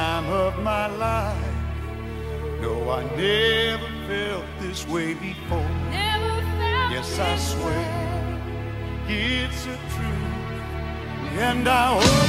time of my life. No, I never felt this way before. Yes, I swear it's a truth, and I hope